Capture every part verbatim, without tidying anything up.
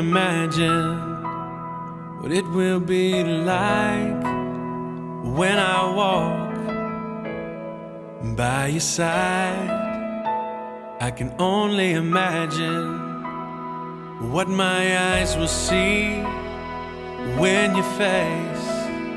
imagine what it will be like when I walk by your side. I can only imagine what my eyes will see when your face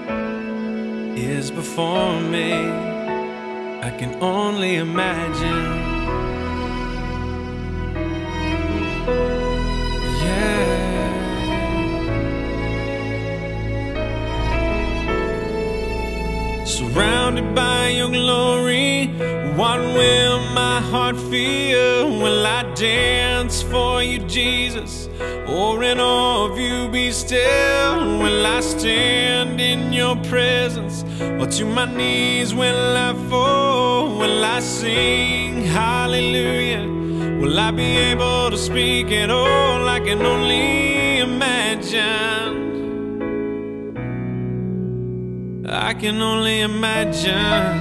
is before me. I can only imagine. Yeah. Surrounded by your glory, what will my heart feel? Will I dance for you, Jesus? Or in awe of you be still? Will I stand in your presence? Or to my knees will I fall? Will I sing hallelujah? Will I be able to speak at all? I can only imagine. I can only imagine.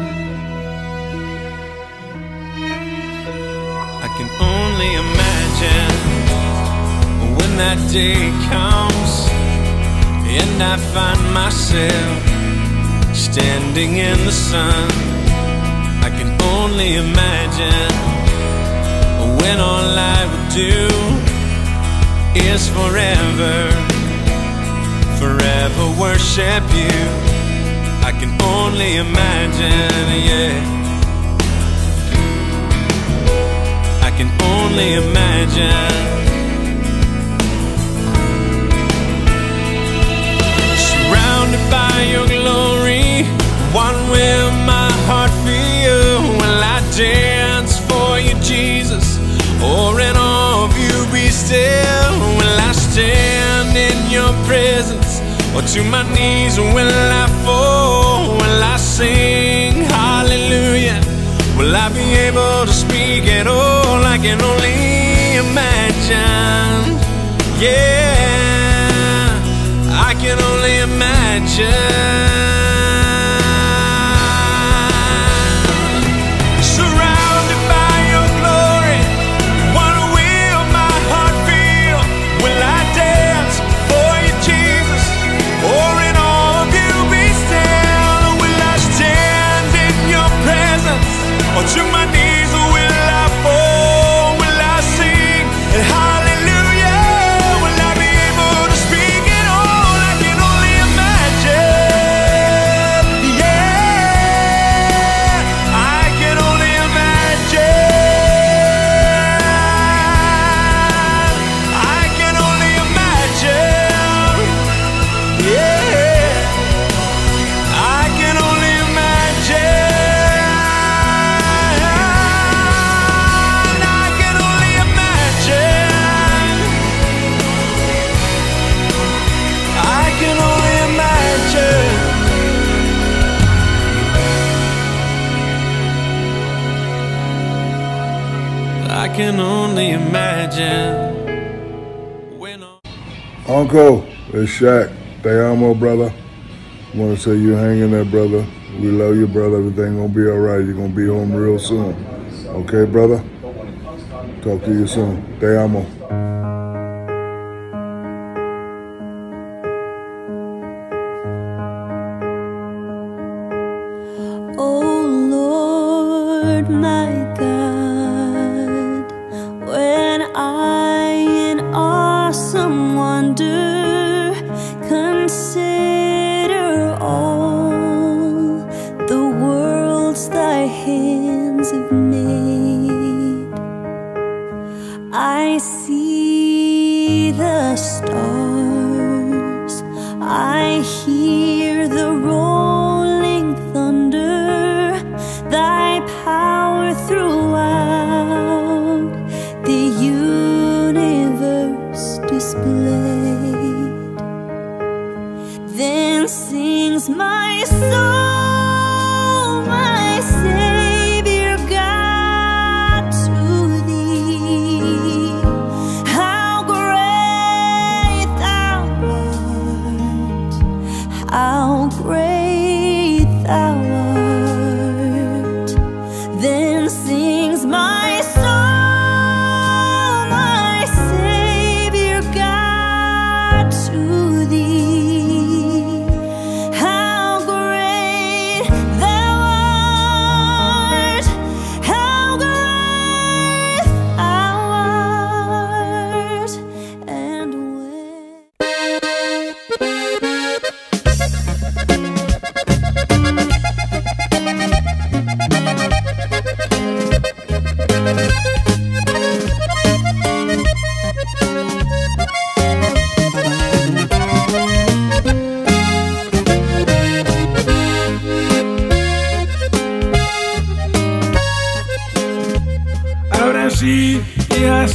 I can only imagine when that day comes and I find myself standing in the sun. I can only imagine when all I would do is forever, forever worship you. I can only imagine, yeah. I can only imagine. Surrounded by your glory, what will my heart feel? Will I dance for you, Jesus? Or in awe of you be still? Will I stand in your presence? Or to my knees will I fall? Will I sing hallelujah? Will I be able to speak at all? I can only imagine. Yeah, I can only imagine. Surrounded by your glory, what will my heart feel? Will I dance for you, Jesus? Or in awe of you be still? Will I stand in your presence? Or to my knees will I fall? Will I sing hallelujah? Will I be able to speak at all? I can only imagine. Yeah, I can only imagine. I can only imagine. Yeah, I can only imagine. I can only imagine. I can only imagine. I can only imagine. When Uncle, it's Shaq. Ramos, brother. I want to say you hang in there, brother. We love you, brother. Everything gonna be all right. You're gonna be home real soon. Okay, brother? Talk to you soon. Ramos. Oh Lord, my God, when I in awesome wonder consider all the worlds thy hands have made, I see the stars, I hear the rolling thunder, thy power throughout the universe displayed. Then sings my soul, my Savior God, to thee. How great thou art, how great thou art. Then sings my soul, my Savior God,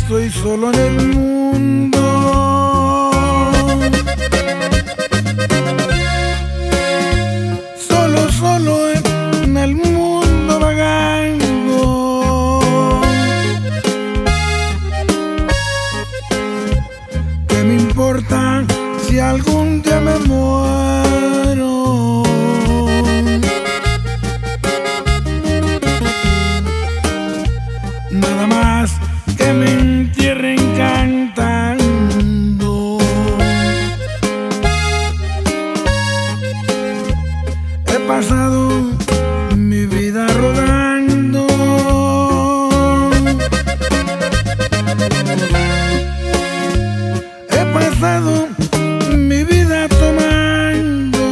estoy solo en el mundo. Solo, solo en el mundo vagando. ¿Qué me importa si algún día me muero? Nada más que me entierren cantando. He pasado mi vida rodando. He pasado mi vida tomando.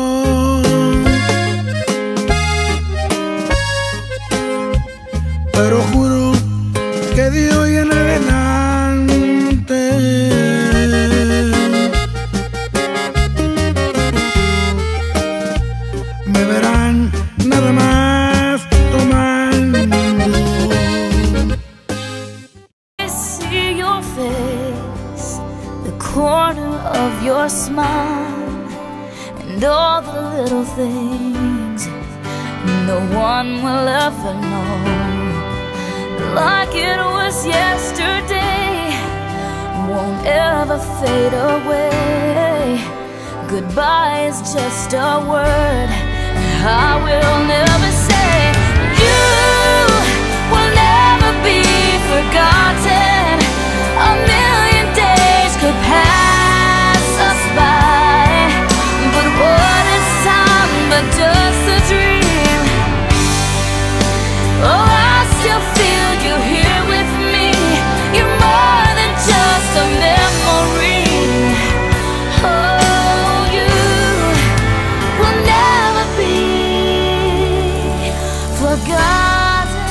Pero juro que de hoy en adelante me verán nada más tomando. I see your face, the corner of your smile, and all the little things no one will ever know. Like it was yesterday, won't ever fade away. Goodbye is just a word I will never say. You will never be forgotten. A million days could pass us by, but what is time but just a dream? Oh, I still feel you here with me. You're more than just a memory. Oh, you will never be forgotten.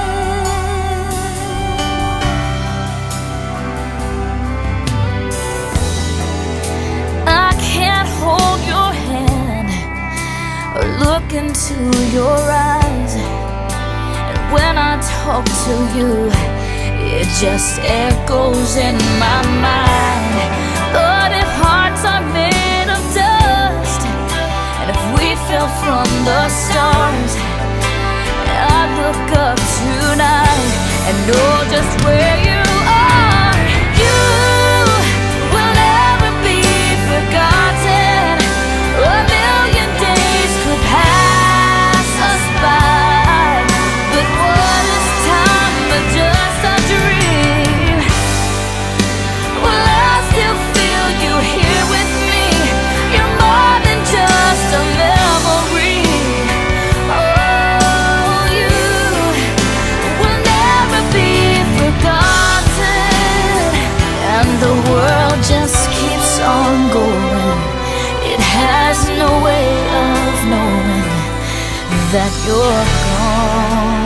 I can't hold your hand or look into your eyes. When I talk to you, it just echoes in my mind. But if hearts are made of dust, and if we fell from the stars, I look up tonight and know just where you are. You will never be forgotten. A million days could pass us by, but what is time but just a dream? Well, I still feel you here with me. You're more than just a memory. Oh, you will never be forgotten. And the world just keeps on going. It has no way of knowing that you're gone.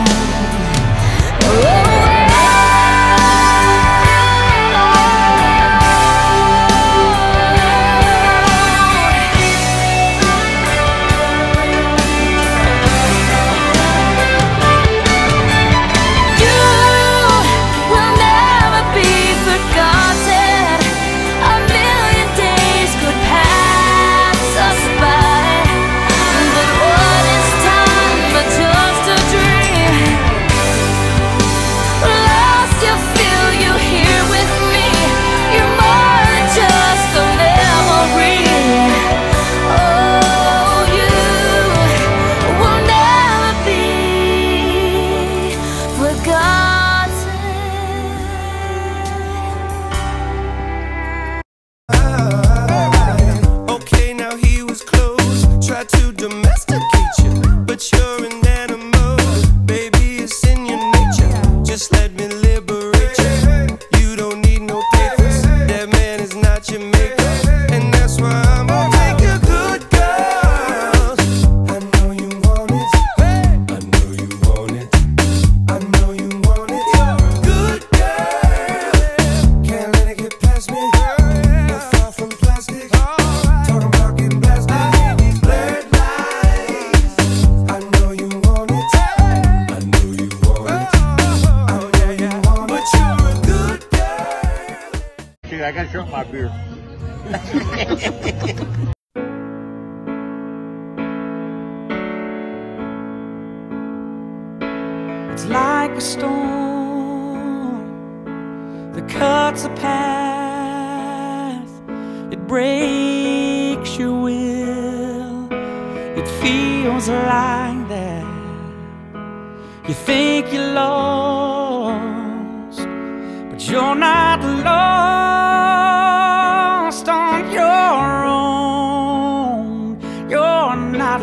Good beer. It's like a storm that cuts a path. It breaks your will. It feels like that. You think you're lost, but you're not lost on your own. You're not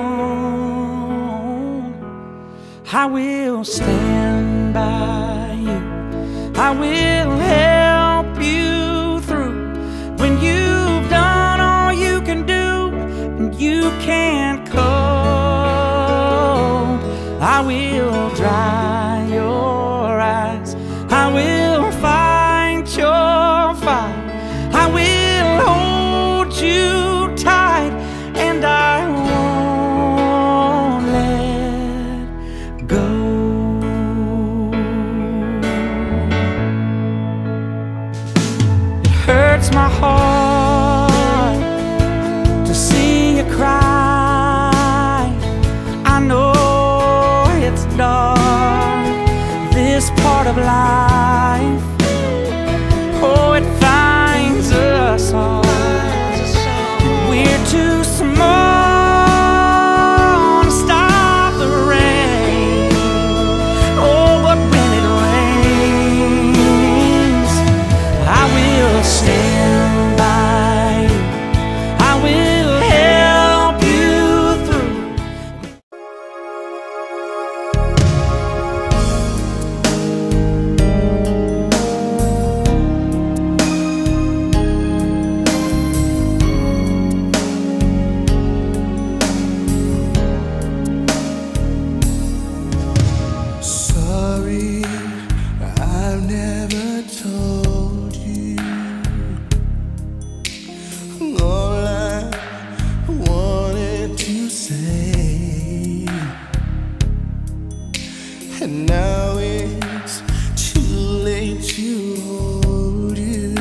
alone. I will stand by you. I will help you through when you've done all you can do and you can't cope. I will dry your eyes. I will fight your fight. I will hold you tight, and I won't let go. It hurts my heart to see you cry. I know it's dark, this part of life. Oh, it finds us all. We're too small to stop the rain. Oh, but when it rains, I will stand by you. I will help you through. Sorry, I've never told you all I wanted to say, and now it's too late to hold you,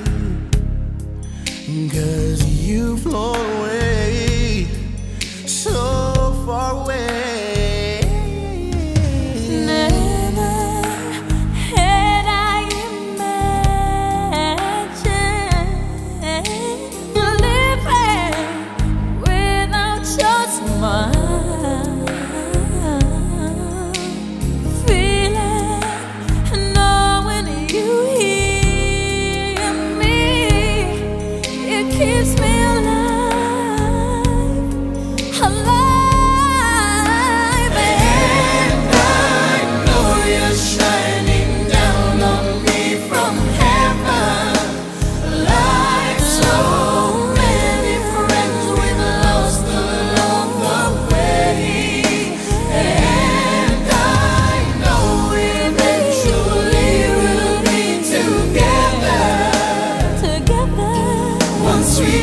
'cause you've flown away, so far away. Never had I imagined living without your smile, feeling, knowing you hear me. It keeps me alive, alive, and I know you're shining down on me from heaven. Like so many friends we've lost along the way, and I know eventually we'll be together, together once we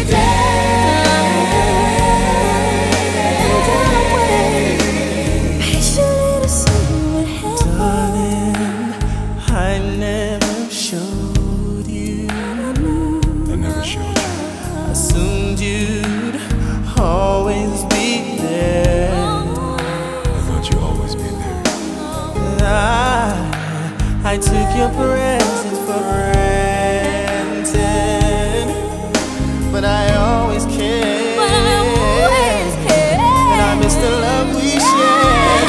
dance. Patiently to see what happens. Darling, I never showed you. I never showed you. Assumed you'd always be there. I thought you'd always be there. I, I took your presence for granted, but I always cared, But I always cared. and I miss the love we shared.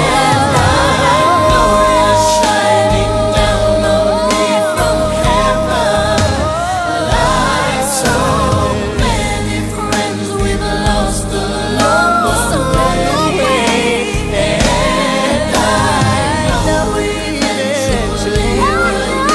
Shining down on me from heaven, like so many friends we've lost along the way, and I know eventually we'll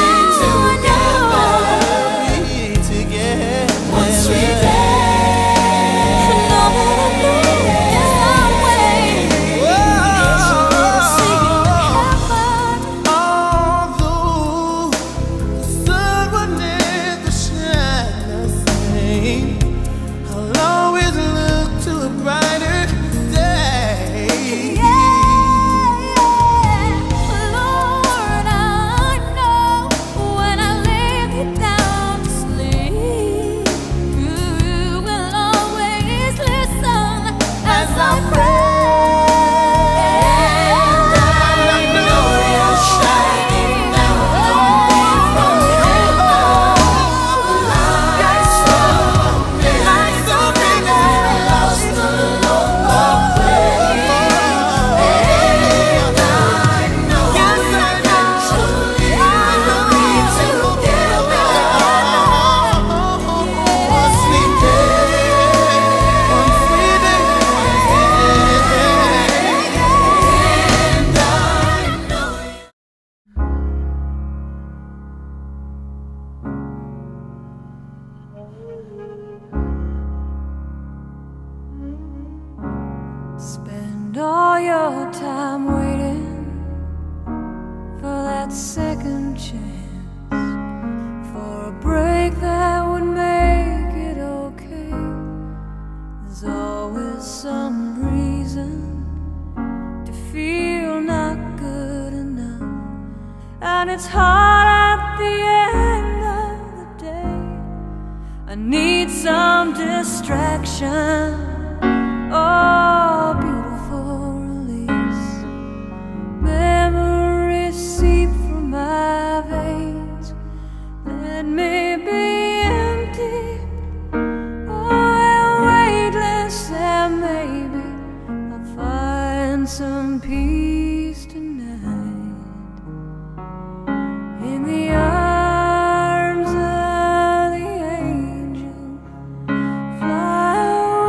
your time waiting for that second chance, for a break that would make it okay. There's always some reason to feel not good enough, and it's hard at the end of the day. I need some distraction. Oh, beautiful release. Memories seep from my veins. Let me be empty, oh, and weightless, and maybe I'll find some peace tonight in the arms of the angel. Fly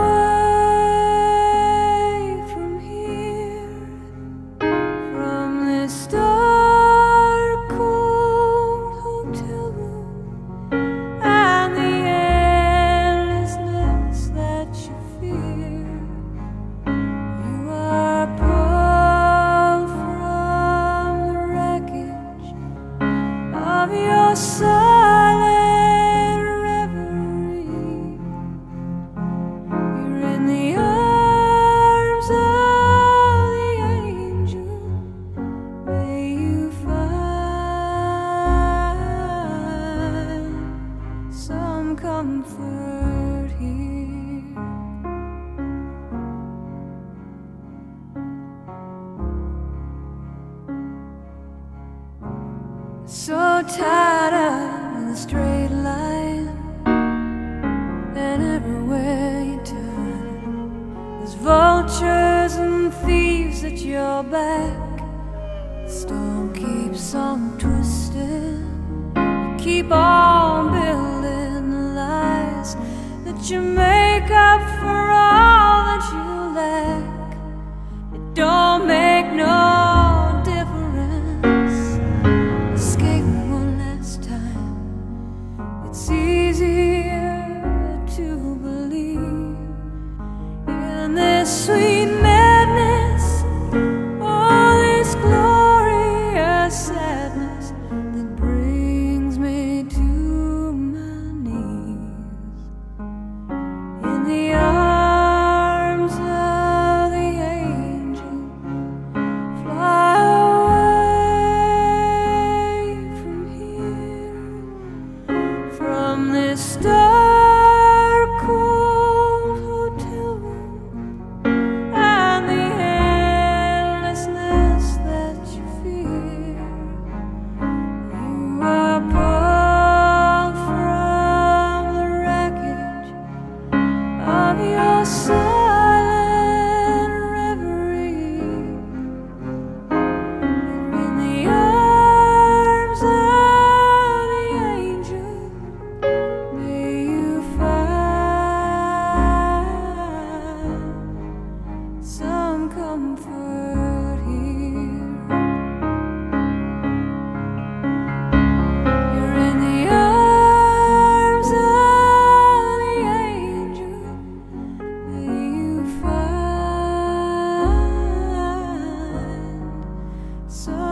away from here, from this dark, cold hotel room, and the endlessness that you fear. You are pulled from the wreckage of your silent reverie. You're in the arms of the angel. May you find some comfort here. So tired of the straight line, and everywhere you turn, there's vultures and thieves at your back. The storm keeps on twisting. You keep on building the lies that you make up for all that you lack. It don't make no difference. Escape one last time. It's easier to believe in this sweet madness, all this glorious sadness that brings me to my knees in the arms of the angel. Fly away from here, from this dark, cold hotel room, and the endlessness that you fear. You are pulled from the wreckage of your silent reverie. You're in the arms of the angel. May you find some comfort here. You're in the arms of the angel. May you find some